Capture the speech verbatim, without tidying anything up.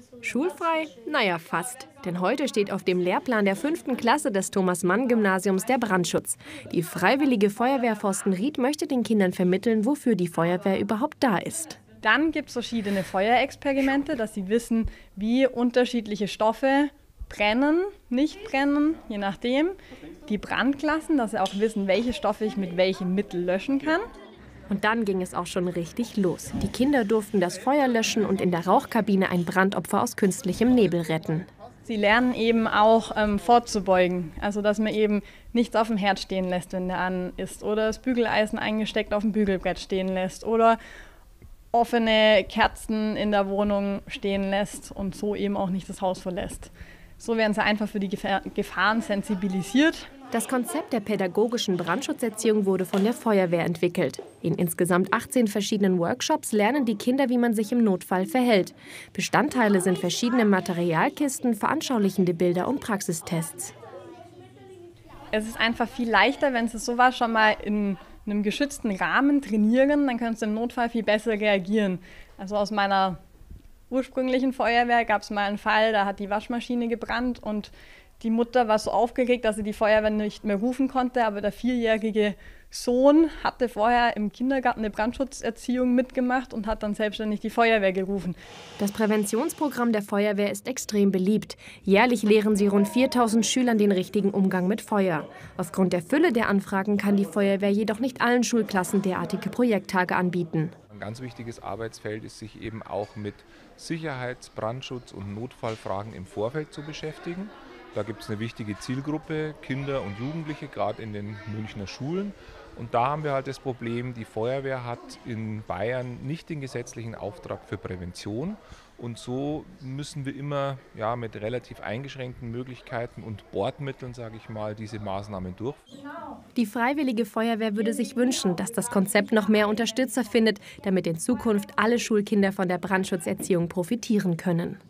Schulfrei? Naja, fast. Denn heute steht auf dem Lehrplan der fünften Klasse des Thomas-Mann-Gymnasiums der Brandschutz. Die Freiwillige Feuerwehr Forstenried möchte den Kindern vermitteln, wofür die Feuerwehr überhaupt da ist. Dann gibt es verschiedene Feuerexperimente, dass sie wissen, wie unterschiedliche Stoffe brennen, nicht brennen, je nachdem. Die Brandklassen, dass sie auch wissen, welche Stoffe ich mit welchem Mittel löschen kann. Und dann ging es auch schon richtig los. Die Kinder durften das Feuer löschen und in der Rauchkabine ein Brandopfer aus künstlichem Nebel retten. Sie lernen eben auch ähm, vorzubeugen, also dass man eben nichts auf dem Herd stehen lässt, wenn der an ist, oder das Bügeleisen eingesteckt auf dem Bügelbrett stehen lässt oder offene Kerzen in der Wohnung stehen lässt und so eben auch nicht das Haus verlässt. So werden sie einfach für die Gefahren sensibilisiert. Das Konzept der pädagogischen Brandschutzerziehung wurde von der Feuerwehr entwickelt. In insgesamt achtzehn verschiedenen Workshops lernen die Kinder, wie man sich im Notfall verhält. Bestandteile sind verschiedene Materialkisten, veranschaulichende Bilder und Praxistests. Es ist einfach viel leichter, wenn sie sowas schon mal in einem geschützten Rahmen trainieren, dann können sie im Notfall viel besser reagieren. Also aus meiner ursprünglichen Feuerwehr gab es mal einen Fall, da hat die Waschmaschine gebrannt und die Mutter war so aufgeregt, dass sie die Feuerwehr nicht mehr rufen konnte, aber der vierjährige Sohn hatte vorher im Kindergarten eine Brandschutzerziehung mitgemacht und hat dann selbstständig die Feuerwehr gerufen. Das Präventionsprogramm der Feuerwehr ist extrem beliebt. Jährlich lehren sie rund viertausend Schülern den richtigen Umgang mit Feuer. Aufgrund der Fülle der Anfragen kann die Feuerwehr jedoch nicht allen Schulklassen derartige Projekttage anbieten. Ein ganz wichtiges Arbeitsfeld ist, sich eben auch mit Sicherheits-, Brandschutz- und Notfallfragen im Vorfeld zu beschäftigen. Da gibt es eine wichtige Zielgruppe, Kinder und Jugendliche, gerade in den Münchner Schulen. Und da haben wir halt das Problem, die Feuerwehr hat in Bayern nicht den gesetzlichen Auftrag für Prävention. Und so müssen wir immer ja, mit relativ eingeschränkten Möglichkeiten und Bordmitteln, sage ich mal, diese Maßnahmen durchführen. Die Freiwillige Feuerwehr würde sich wünschen, dass das Konzept noch mehr Unterstützer findet, damit in Zukunft alle Schulkinder von der Brandschutzerziehung profitieren können.